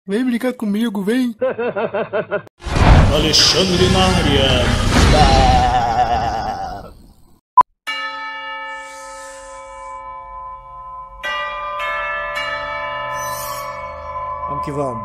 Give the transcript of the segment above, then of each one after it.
Vem brincar comigo, vem. Alexandre na área. Vamos que vamos.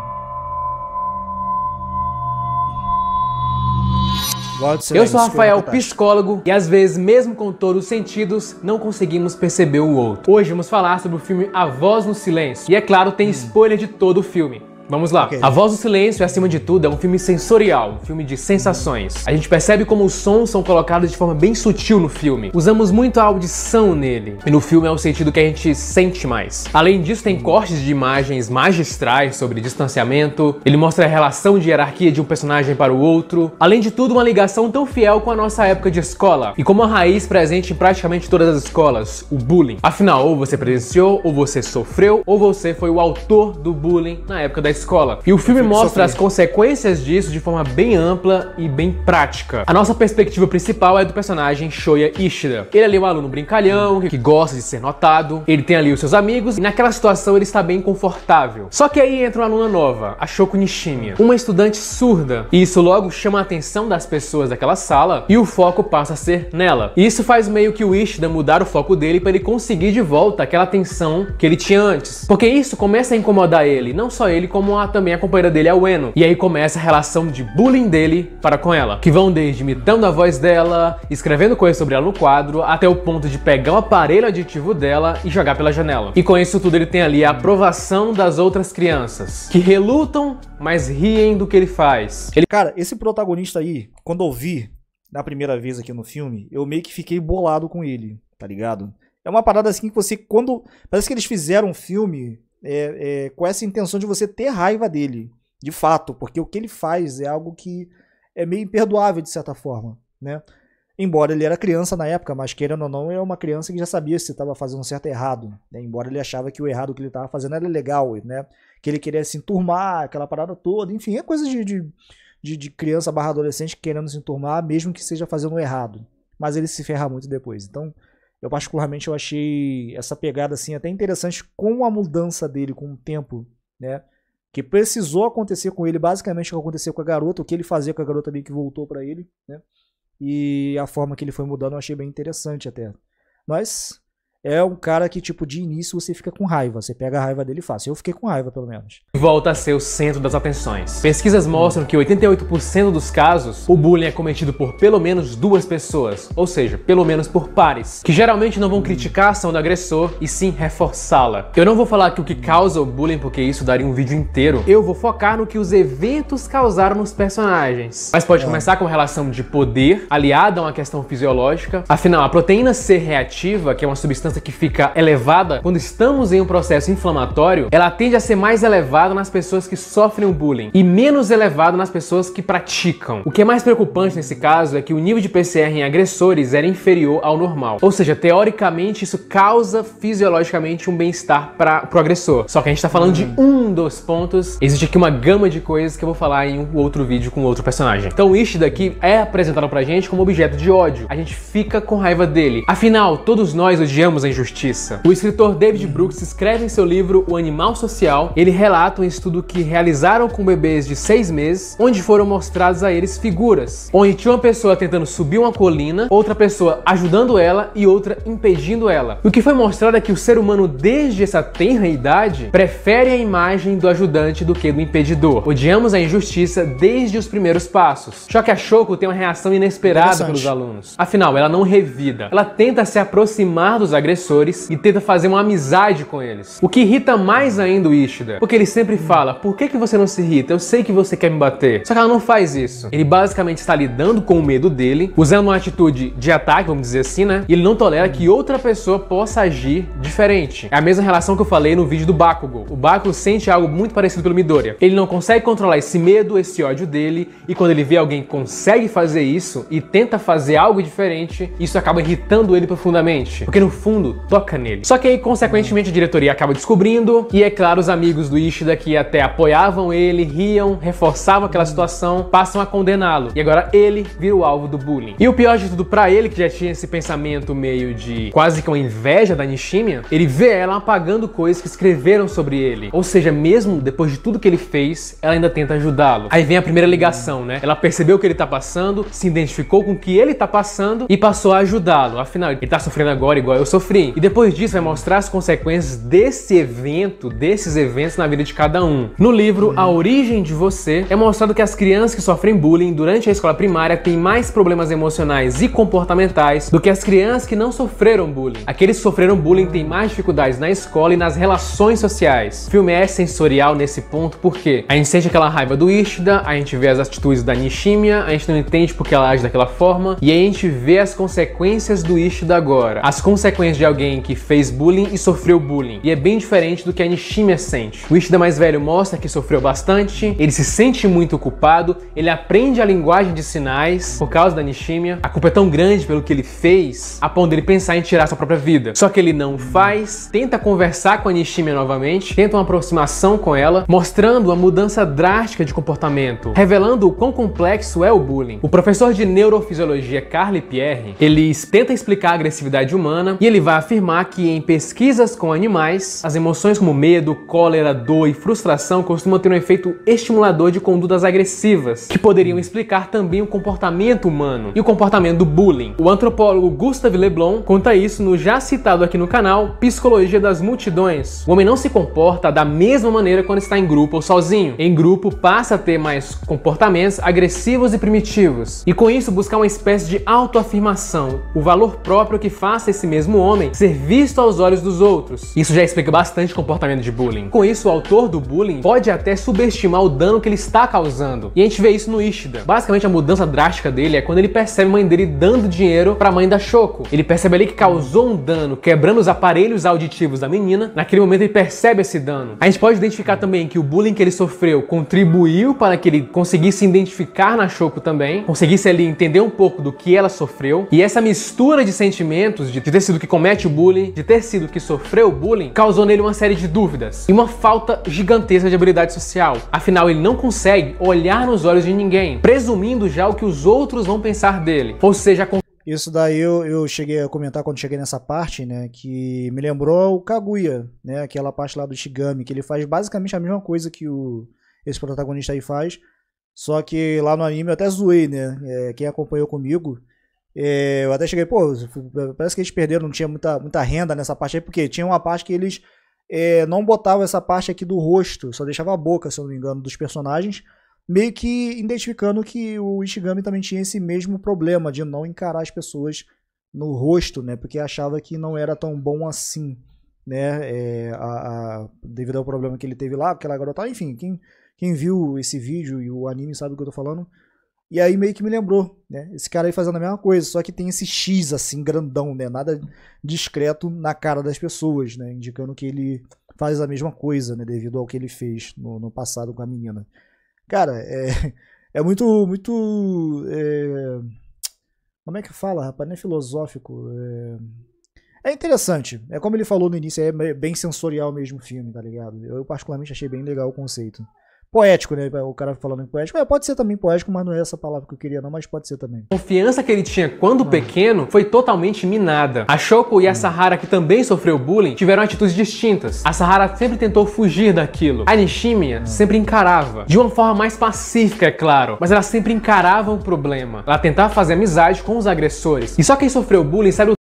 Eu sou Rafael, psicólogo, e às vezes, mesmo com todos os sentidos, não conseguimos perceber o outro. Hoje vamos falar sobre o filme A Voz no Silêncio. E é claro, tem spoiler de todo o filme. Vamos lá. A Voz do Silêncio, acima de tudo, é um filme sensorial, um filme de sensações. A gente percebe como os sons são colocados de forma bem sutil no filme. Usamos muito a audição nele, e no filme é o sentido que a gente sente mais. Além disso, tem cortes de imagens magistrais sobre distanciamento, ele mostra a relação de hierarquia de um personagem para o outro. Além de tudo, uma ligação tão fiel com a nossa época de escola, e como a raiz presente em praticamente todas as escolas, o bullying. Afinal, ou você presenciou, ou você sofreu, ou você foi o autor do bullying na época da escola. E o filme mostra as consequências disso de forma bem ampla e bem prática. A nossa perspectiva principal é do personagem Shoya Ishida. Ele ali é um aluno brincalhão, que gosta de ser notado, ele tem ali os seus amigos, e naquela situação ele está bem confortável. Só que aí entra uma aluna nova, a Shoko Nishimiya, uma estudante surda, e isso logo chama a atenção das pessoas daquela sala, e o foco passa a ser nela. E isso faz meio que o Ishida mudar o foco dele para ele conseguir de volta aquela atenção que ele tinha antes. Porque isso começa a incomodar ele, não só ele, como também a companheira dele, a Ueno. E aí começa a relação de bullying dele para com ela, que vão desde imitando a voz dela, escrevendo coisas sobre ela no quadro, até o ponto de pegar o aparelho auditivo dela e jogar pela janela. E com isso tudo ele tem ali a aprovação das outras crianças, que relutam, mas riem do que ele faz. Cara, esse protagonista aí, quando eu vi na primeira vez aqui no filme, eu meio que fiquei bolado com ele, tá ligado? É uma parada assim que você, quando... Parece que eles fizeram um filme... com essa intenção de você ter raiva dele, de fato, porque o que ele faz é algo que é meio imperdoável de certa forma, né? Embora ele era criança na época, mas querendo ou não, é uma criança que já sabia se estava fazendo certo ou errado, né? Embora ele achava que o errado que ele estava fazendo era legal, né? Que ele queria se enturmar, aquela parada toda, enfim, é coisa de criança barra adolescente querendo se enturmar, mesmo que seja fazendo o errado, mas ele se ferra muito depois. Então eu particularmente achei essa pegada assim até interessante com a mudança dele com o tempo, né? Que precisou acontecer com ele, basicamente o que aconteceu com a garota, o que ele fazia com a garota meio que voltou pra ele, né? E a forma que ele foi mudando eu achei bem interessante até. Mas é um cara que, tipo, de início você fica com raiva. Você pega a raiva dele fácil. Eu fiquei com raiva, pelo menos. Volta a ser o centro das atenções. Pesquisas mostram que 88% dos casos, o bullying é cometido por pelo menos duas pessoas. Ou seja, pelo menos por pares. Que geralmente não vão criticar a ação do agressor, e sim reforçá-la. Eu não vou falar que o que causa o bullying, porque isso daria um vídeo inteiro. Eu vou focar no que os eventos causaram nos personagens. Mas pode começar com uma relação de poder, aliada a uma questão fisiológica. Afinal, a proteína C reativa, que é uma substância que fica elevada quando estamos em um processo inflamatório, ela tende a ser mais elevada nas pessoas que sofrem o bullying e menos elevada nas pessoas que praticam. O que é mais preocupante nesse caso é que o nível de PCR em agressores era inferior ao normal. Ou seja, teoricamente isso causa fisiologicamente um bem-estar para o agressor. Só que a gente tá falando de um dos pontos. Existe aqui uma gama de coisas que eu vou falar em um outro vídeo com outro personagem. Então o Ishida aqui é apresentado pra gente como objeto de ódio. A gente fica com raiva dele. Afinal, todos nós odiamos a injustiça. O escritor David Brooks escreve em seu livro O Animal Social. Ele relata um estudo que realizaram com bebês de 6 meses, onde foram mostrados a eles figuras, onde tinha uma pessoa tentando subir uma colina, outra pessoa ajudando ela e outra impedindo ela. O que foi mostrado é que o ser humano, desde essa tenra idade, prefere a imagem do ajudante do que do impedidor. Odiamos a injustiça desde os primeiros passos. Só que a Shoko tem uma reação inesperada pelos alunos. Afinal, ela não revida. Ela tenta se aproximar dos agressores e tenta fazer uma amizade com eles. O que irrita mais ainda o Ishida, porque ele sempre fala: por que você não se irrita? Eu sei que você quer me bater. Só que ela não faz isso. Ele basicamente está lidando com o medo dele, usando uma atitude de ataque, vamos dizer assim, né? E ele não tolera que outra pessoa possa agir diferente. É a mesma relação que eu falei no vídeo do Bakugo. O Bakugo sente algo muito parecido pelo Midoriya. Ele não consegue controlar esse medo, esse ódio dele, e quando ele vê alguém que consegue fazer isso e tenta fazer algo diferente, isso acaba irritando ele profundamente. Porque no fundo mundo toca nele. Só que aí, consequentemente, a diretoria acaba descobrindo, e é claro, os amigos do Ishida que até apoiavam ele, riam, reforçavam aquela situação, passam a condená-lo. E agora ele vira o alvo do bullying. E o pior de tudo pra ele, que já tinha esse pensamento meio de quase que uma inveja da Nishimiya, ele vê ela apagando coisas que escreveram sobre ele. Ou seja, mesmo depois de tudo que ele fez, ela ainda tenta ajudá-lo. Aí vem a primeira ligação, né? Ela percebeu o que ele tá passando, se identificou com o que ele tá passando e passou a ajudá-lo. Afinal, ele tá sofrendo agora igual eu sofri. E depois disso vai mostrar as consequências desses eventos na vida de cada um. No livro A Origem de Você, é mostrado que as crianças que sofrem bullying durante a escola primária têm mais problemas emocionais e comportamentais do que as crianças que não sofreram bullying. Aqueles que sofreram bullying têm mais dificuldades na escola e nas relações sociais. O filme é sensorial nesse ponto porque a gente sente aquela raiva do Ishida, a gente vê as atitudes da Nishimiya, a gente não entende porque ela age daquela forma, e aí a gente vê as consequências do Ishida agora. As consequências de alguém que fez bullying e sofreu bullying. E é bem diferente do que a Nishimiya sente. O Ishida mais velho mostra que sofreu bastante, ele se sente muito culpado, ele aprende a linguagem de sinais por causa da Nishimiya. A culpa é tão grande pelo que ele fez, a ponto dele pensar em tirar sua própria vida. Só que ele não faz, tenta conversar com a Nishimiya novamente, tenta uma aproximação com ela, mostrando uma mudança drástica de comportamento, revelando o quão complexo é o bullying. O professor de neurofisiologia Carly Pierre, ele tenta explicar a agressividade humana e ele vai afirmar que em pesquisas com animais, as emoções como medo, cólera, dor e frustração costumam ter um efeito estimulador de condutas agressivas, que poderiam explicar também o comportamento humano e o comportamento do bullying. O antropólogo Gustave Le Bon conta isso no já citado aqui no canal Psicologia das Multidões. O homem não se comporta da mesma maneira quando está em grupo ou sozinho. Em grupo, passa a ter mais comportamentos agressivos e primitivos, e com isso buscar uma espécie de autoafirmação, o valor próprio que faça esse mesmo homem ser visto aos olhos dos outros. Isso já explica bastante o comportamento de bullying. Com isso, o autor do bullying pode até subestimar o dano que ele está causando, e a gente vê isso no Ishida. Basicamente, a mudança drástica dele é quando ele percebe a mãe dele dando dinheiro para a mãe da Shoko. Ele percebe ali que causou um dano, quebrando os aparelhos auditivos da menina. Naquele momento ele percebe esse dano. A gente pode identificar também que o bullying que ele sofreu contribuiu para que ele conseguisse se identificar na Shoko também, conseguisse ali entender um pouco do que ela sofreu, e essa mistura de sentimentos, de ter sido que comete o bullying, de ter sido que sofreu o bullying, causou nele uma série de dúvidas e uma falta gigantesca de habilidade social. Afinal, ele não consegue olhar nos olhos de ninguém, presumindo já o que os outros vão pensar dele. Ou seja, isso daí eu cheguei a comentar quando cheguei nessa parte, né, que me lembrou o Kaguya, né, aquela parte lá do Ishigami, que ele faz basicamente a mesma coisa que esse protagonista aí faz, só que lá no anime eu até zoei, né, quem acompanhou comigo, eu até cheguei, pô, parece que eles perderam, não tinha muita renda nessa parte aí, porque tinha uma parte que eles não botavam essa parte aqui do rosto, só deixava a boca, se eu não me engano, dos personagens, meio que identificando que o Ishigami também tinha esse mesmo problema de não encarar as pessoas no rosto, né? Porque achava que não era tão bom assim, né? Devido ao problema que ele teve lá, aquela garota, enfim, quem viu esse vídeo e o anime sabe do que eu tô falando. E aí meio que me lembrou, né? Esse cara aí fazendo a mesma coisa, só que tem esse X assim, grandão, né? Nada discreto na cara das pessoas, né? Indicando que ele faz a mesma coisa, né? Devido ao que ele fez no passado com a menina. Cara, é muito, como é que fala, rapaz? Não é filosófico, é interessante. É como ele falou no início, é bem sensorial mesmo o filme, tá ligado? Eu particularmente achei bem legal o conceito. Poético, né? O cara falando em poético. Pode ser também poético, mas não é essa palavra que eu queria não, mas pode ser também. A confiança que ele tinha quando pequeno foi totalmente minada. A Shoko e a Sahara, que também sofreu bullying, tiveram atitudes distintas. A Sahara sempre tentou fugir daquilo. A Nishimiya sempre encarava. De uma forma mais pacífica, é claro. Mas ela sempre encarava o problema. Ela tentava fazer amizade com os agressores. E só quem sofreu bullying sabe o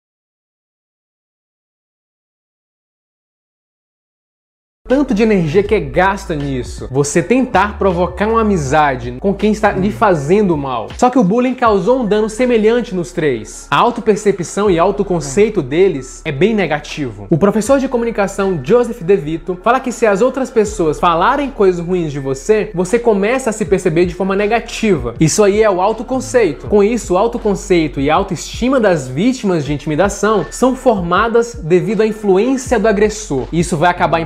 tanto de energia que é gasta nisso. Você tentar provocar uma amizade com quem está lhe fazendo mal. Só que o bullying causou um dano semelhante nos três. A autopercepção e autoconceito deles é bem negativo. O professor de comunicação Joseph DeVito fala que se as outras pessoas falarem coisas ruins de você, você começa a se perceber de forma negativa. Isso aí é o autoconceito. Com isso, o autoconceito e a autoestima das vítimas de intimidação são formadas devido à influência do agressor. Isso vai acabar impactando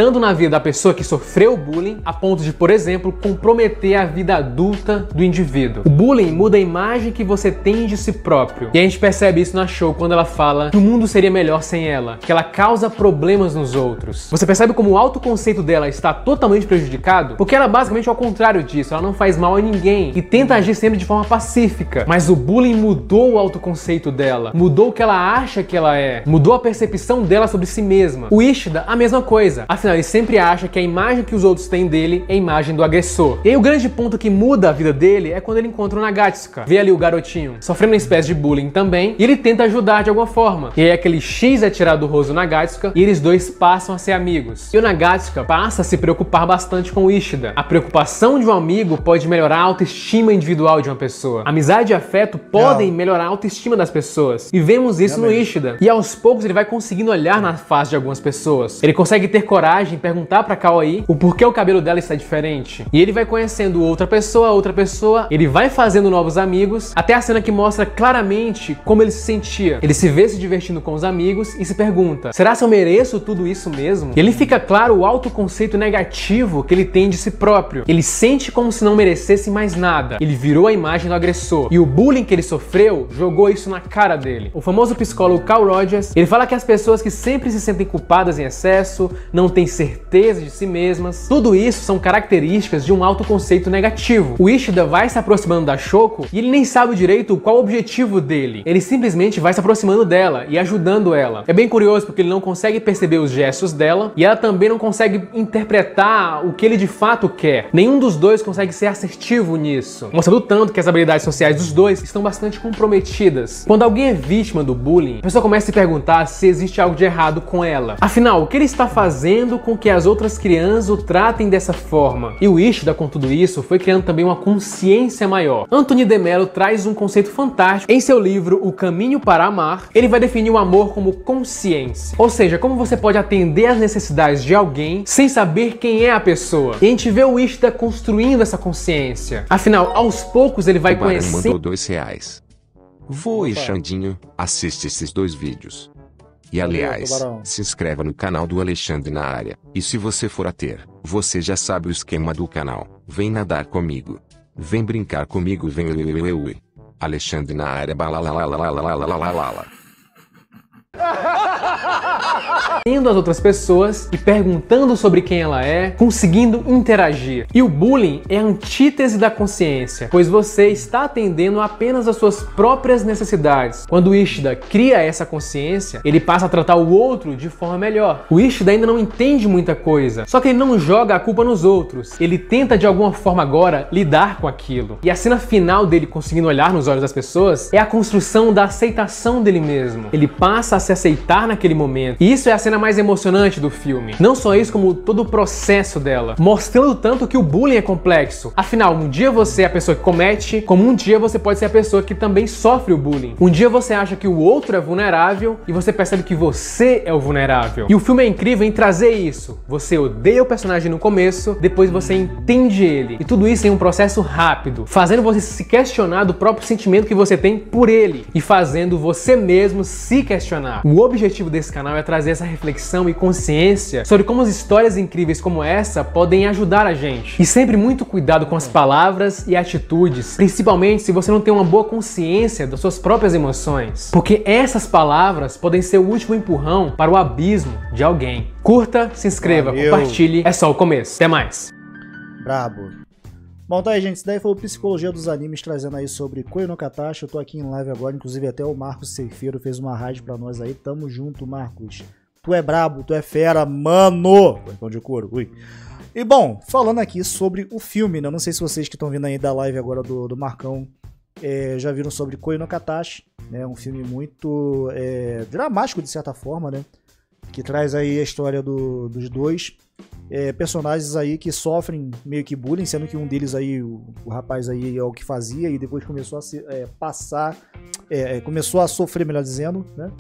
entrando na vida da pessoa que sofreu o bullying a ponto de, por exemplo, comprometer a vida adulta do indivíduo. O bullying muda a imagem que você tem de si próprio. E a gente percebe isso na Shou quando ela fala que o mundo seria melhor sem ela, que ela causa problemas nos outros. Você percebe como o autoconceito dela está totalmente prejudicado? Porque ela basicamente é ao contrário disso, ela não faz mal a ninguém e tenta agir sempre de forma pacífica. Mas o bullying mudou o autoconceito dela, mudou o que ela acha que ela é, mudou a percepção dela sobre si mesma. O Ishida, a mesma coisa. Afinal, ele sempre acha que a imagem que os outros têm dele é a imagem do agressor. E aí o grande ponto que muda a vida dele é quando ele encontra o Nagatsuka. Vê ali o garotinho sofrendo uma espécie de bullying também, e ele tenta ajudar de alguma forma. E aí aquele X é tirado do rosto do Nagatsuka e eles dois passam a ser amigos. E o Nagatsuka passa a se preocupar bastante com o Ishida. A preocupação de um amigo pode melhorar a autoestima individual de uma pessoa. Amizade e afeto podem melhorar a autoestima das pessoas. E vemos isso no Ishida. E aos poucos ele vai conseguindo olhar na face de algumas pessoas. Ele consegue ter coragem e perguntar pra Kawaii o porquê o cabelo dela está diferente. E ele vai conhecendo outra pessoa, ele vai fazendo novos amigos, até a cena que mostra claramente como ele se sentia. Ele se vê se divertindo com os amigos e se pergunta: será que eu mereço tudo isso mesmo? E ele fica claro o autoconceito negativo que ele tem de si próprio. Ele sente como se não merecesse mais nada. Ele virou a imagem do agressor. E o bullying que ele sofreu jogou isso na cara dele. O famoso psicólogo Carl Rogers, ele fala que as pessoas que sempre se sentem culpadas em excesso, não têm certeza de si mesmas, tudo isso são características de um autoconceito negativo. O Ishida vai se aproximando da Shoko e ele nem sabe direito qual o objetivo dele. Ele simplesmente vai se aproximando dela e ajudando ela. É bem curioso porque ele não consegue perceber os gestos dela e ela também não consegue interpretar o que ele de fato quer. Nenhum dos dois consegue ser assertivo nisso, mostrando tanto que as habilidades sociais dos dois estão bastante comprometidas. Quando alguém é vítima do bullying, a pessoa começa a se perguntar se existe algo de errado com ela. Afinal, o que ele está fazendo com que as outras crianças o tratem dessa forma? E o Ishida, com tudo isso, foi criando também uma consciência maior. Anthony de Mello traz um conceito fantástico. Em seu livro O Caminho para Amar, ele vai definir o amor como consciência. Ou seja, como você pode atender às necessidades de alguém sem saber quem é a pessoa. E a gente vê o Ishida construindo essa consciência. Afinal, aos poucos ele vai conhecer... mandou R$2. Voe, Xandinho, assiste esses 2 vídeos. E aliás, se inscreva no canal do Alexandre na área. E se você for a ter, você já sabe o esquema do canal. Vem nadar comigo. Vem brincar comigo, vem. Alexandre na área, balalalalalalalala. Tendo as outras pessoas e perguntando sobre quem ela é, conseguindo interagir. E o bullying é a antítese da consciência, pois você está atendendo apenas às suas próprias necessidades. Quando o Ishida cria essa consciência, ele passa a tratar o outro de forma melhor. O Ishida ainda não entende muita coisa, só que ele não joga a culpa nos outros. Ele tenta de alguma forma agora lidar com aquilo. E a cena final dele conseguindo olhar nos olhos das pessoas é a construção da aceitação dele mesmo. Ele passa a se aceitar naquele momento. E isso é a cena mais emocionante do filme. Não só isso, como todo o processo dela, mostrando tanto que o bullying é complexo. Afinal, um dia você é a pessoa que comete, como um dia você pode ser a pessoa que também sofre o bullying. Um dia você acha que o outro é vulnerável e você percebe que você é o vulnerável. E o filme é incrível em trazer isso. Você odeia o personagem no começo, depois você entende ele. E tudo isso em um processo rápido, fazendo você se questionar do próprio sentimento que você tem por ele e fazendo você mesmo se questionar. O objetivo desse canal é trazer essa reflexão e consciência sobre como as histórias incríveis como essa podem ajudar a gente. E sempre muito cuidado com as palavras e atitudes, principalmente se você não tem uma boa consciência das suas próprias emoções. Porque essas palavras podem ser o último empurrão para o abismo de alguém. Curta, se inscreva, compartilhe. É só o começo. Até mais. Brabo. Bom, tá aí, gente. Isso daí foi o Psicologia dos Animes, trazendo aí sobre Koi no Katachi. Eu tô aqui em live agora, inclusive até o Marcos Ceifeiro fez uma raid pra nós aí. Tamo junto, Marcos. Tu é brabo, tu é fera, mano! Pão de couro, ui. E bom, falando aqui sobre o filme, né? Não sei se vocês que estão vindo aí da live agora do Marcão já viram sobre Koi no Katachi, né? Um filme muito dramático, de certa forma, né? Que traz aí a história dos dois personagens aí que sofrem meio que bullying, sendo que um deles aí, o rapaz aí é o que fazia e depois começou a começou a sofrer, melhor dizendo, né?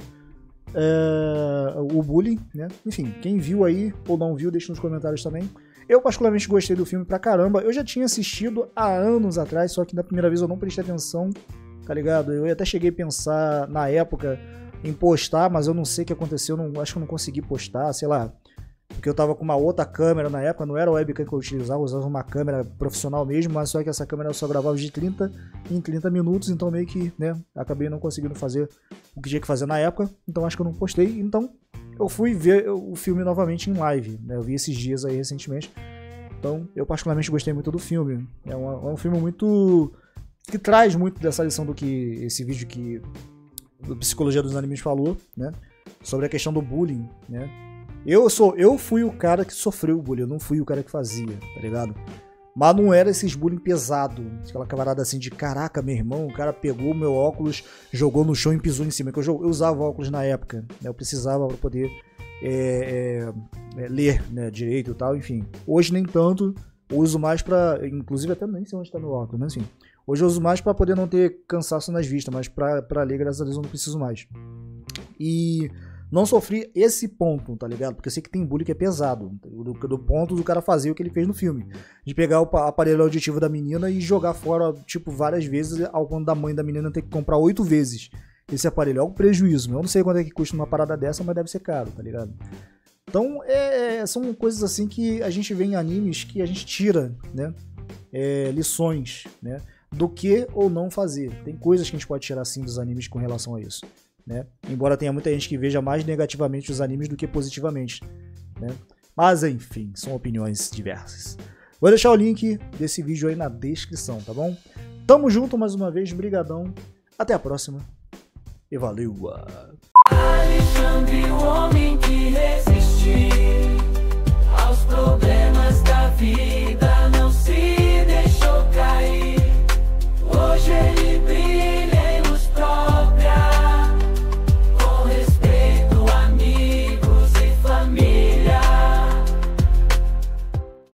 O bullying, né? Enfim, quem viu aí ou não viu, deixa nos comentários também. Eu particularmente gostei do filme pra caramba. Eu já tinha assistido há anos atrás, só que na primeira vez eu não prestei atenção, tá ligado? Eu até cheguei a pensar na época em postar, mas eu não sei o que aconteceu, acho que eu não consegui postar, sei lá. porque eu tava com uma outra câmera na época, não era a webcam que eu usava uma câmera profissional mesmo, mas só que essa câmera eu só gravava de 30 em 30 minutos, então meio que, né, acabei não conseguindo fazer o que tinha que fazer na época, então acho que eu não postei, então eu fui ver o filme novamente em live, né, eu vi esses dias aí recentemente, então eu particularmente gostei muito do filme, é um filme muito... que traz muito dessa lição do que esse vídeo que do Psicologia dos Animes falou, né, sobre a questão do bullying, né. Eu fui o cara que sofreu o bullying, eu não fui o cara que fazia, tá ligado? Mas não era esses bullying pesado, aquela camarada assim de caraca, meu irmão, o cara pegou o meu óculos, jogou no chão e pisou em cima, que eu usava óculos na época, né? Eu precisava para poder ler, né, direito e tal, enfim. Hoje nem tanto, eu uso mais pra, inclusive até nem sei onde tá meu óculos, mas enfim. Hoje eu uso mais para poder não ter cansaço nas vistas, mas pra ler, graças a Deus, eu não preciso mais. E... não sofri esse ponto, tá ligado? Porque eu sei que tem bullying que é pesado. Do ponto do cara fazer o que ele fez no filme. De pegar o aparelho auditivo da menina e jogar fora, tipo, várias vezes, ao ponto da mãe da menina ter que comprar 8 vezes esse aparelho. É um prejuízo. Eu não sei quanto é que custa uma parada dessa, mas deve ser caro, tá ligado? Então, são coisas assim que a gente vê em animes que a gente tira, né? Lições, né? Do que ou não fazer. Tem coisas que a gente pode tirar, sim, dos animes com relação a isso. Né? Embora tenha muita gente que veja mais negativamente os animes do que positivamente, né? Mas enfim, são opiniões diversas. Vou deixar o link desse vídeo aí na descrição, tá bom? Tamo junto mais uma vez, brigadão, até a próxima e valeu! Alexandre, o homem que resistiu aos problemas.